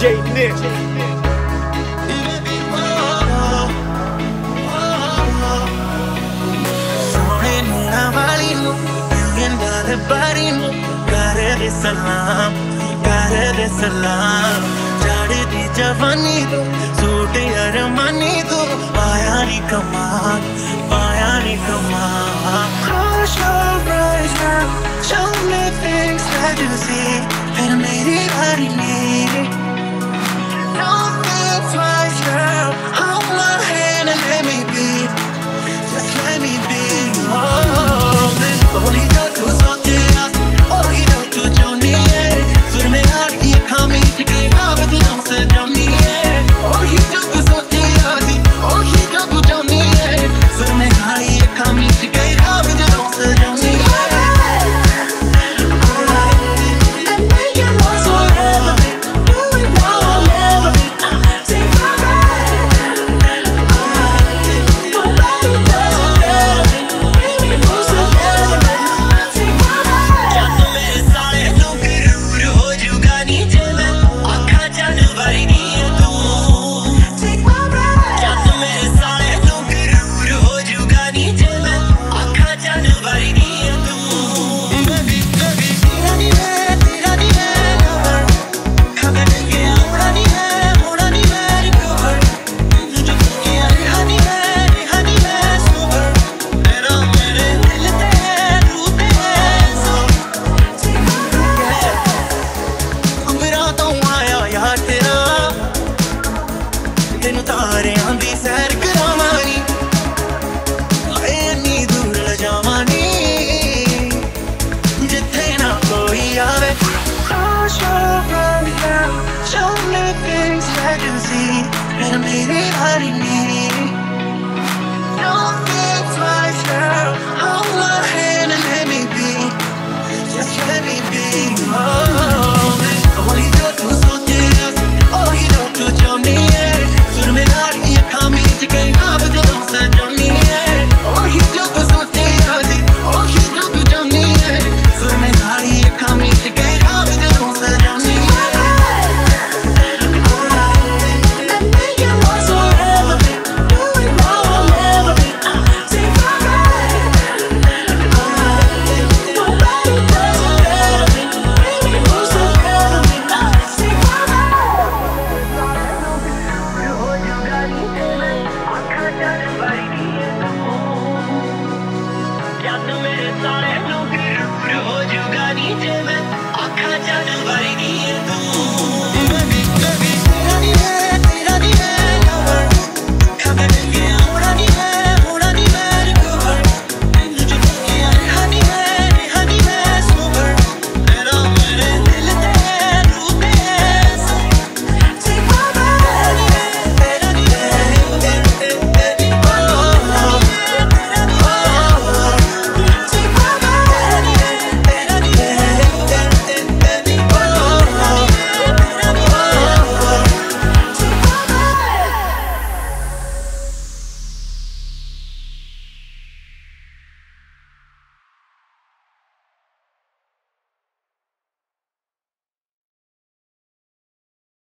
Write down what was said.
सलाम जाड़े दी जवानी दो सूट अरमानी दो पाया नी कमाल Close your eyes now, show me things that you see and मेरी बारी में Don't think twice now, hold my hand and let me be, just let me be. Only got to sort it out, only got to join me. सुर में आ गई खामी टिके आवे तू हमसे जानी है और ही जब सोचे आती और ही जब जानी है सुर में आ गई खामी टिके आवे तू हमसे जानी है and make it last forever do it now or never take my breath nobody does it better baby who's the better take my breath क्या तो मेरे सारे लोग रूर हो जुगा नीचे में आँखा जाने वाली नहीं है तू take my breath क्या तो मेरे सारे लोग रूर हो जुगा नीचे में आँखा जाने वाली नहीं है तू baby तेरा नहीं है lover खबर के मोड़ा नहीं है recover जो किया रिहानी है sober तेरा मेरे दिल ते रूते हैं so take my breath मेरा तो आया यार तेरा तेनू तारियां दी सैर करावानी हाय इन्नी दूर ले जावानी जिथे ना कोई आवे Close your eyes now, show me things that you see and मेरी बारी में Don't think twice now, hold my hand and let me be, just let me be. Only got to सोचे और ही got to जानी है सुर में आ गई खामी टिके आवे तू हमसे जानी है और ही जब सोचे आती और ही जब जानी है सुर में आ गई खामी टिके आवे तू हमसे जानी है and make it last forever do it now or never take my breath nobody does it better baby who's the better take my क्या तुम मेरे सारे लोग रूर हो जुगा नीचे में आँखा जाने वाली नहीं है तू baby तेरा नहीं है lover खबर के मोड़ा नहीं